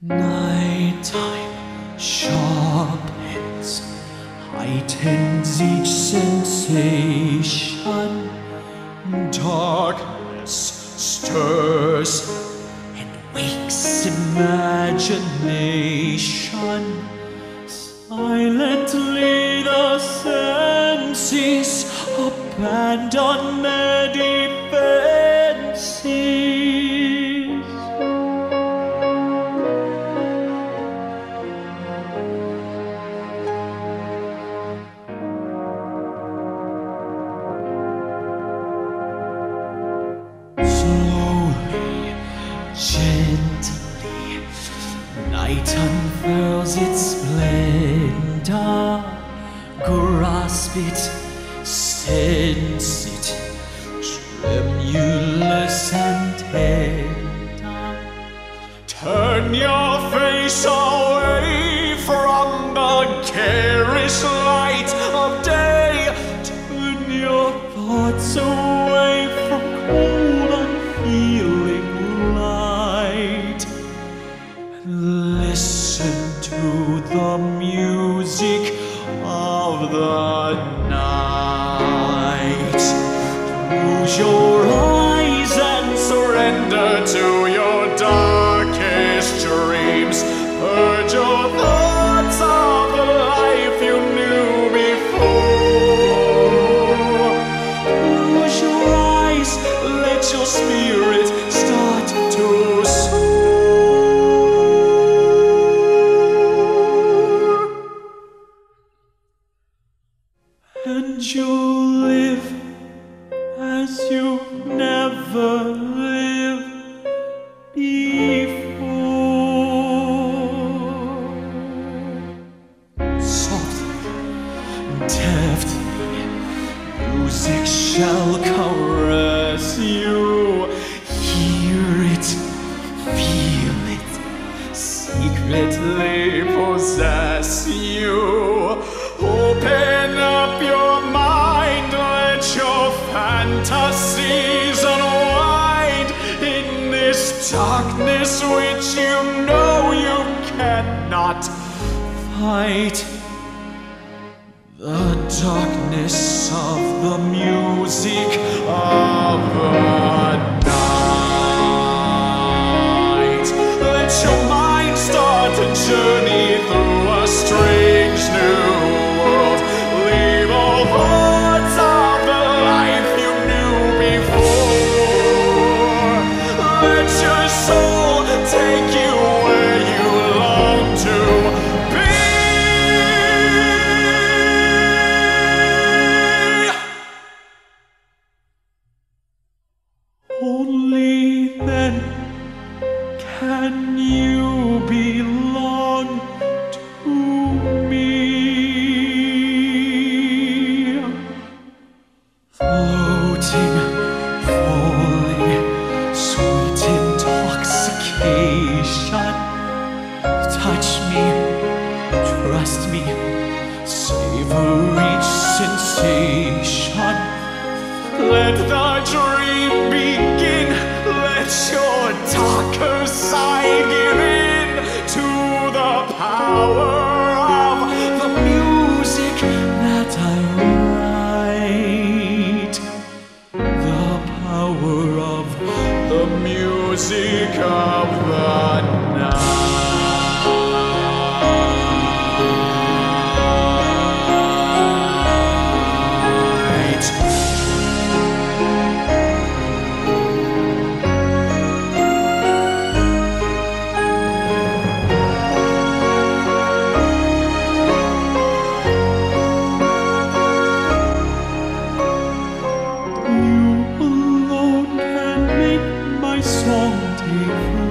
Nighttime sharpens, heightens each sensation. Darkness stirs and wakes imagination. Silently the senses abandon their defenses. Slowly, gently, night unfurls its splendor. Grasp it, sense it, tremulous and tender. Turn your face away from the garish light of day. Turn your thoughts away from cold, unfeeling light. Listen to the music of the night. Close your eyes and surrender to your darkest dreams. Purge your thoughts of the life you knew before. Close your eyes, let your spirit start to soar. And you'll live as you've never lived before. Softly, deftly, music shall caress you. Hear it, feel it, secretly possess you. Open up your mind, let your fantasies unwind in this darkness which you know you cannot fight. The darkness of the music of the night. Let your mind start a journey through a strange new world. Leave all thoughts of the life you knew before. Let your soul take you where you long to be. Only then can you belong to me. Floating, falling, sweet intoxication. Touch me, trust me, savor each sensation. Let the dream begin, let your darker side give in to the power of the music that I write. The power of the music of the night. You alone can make my song take flight.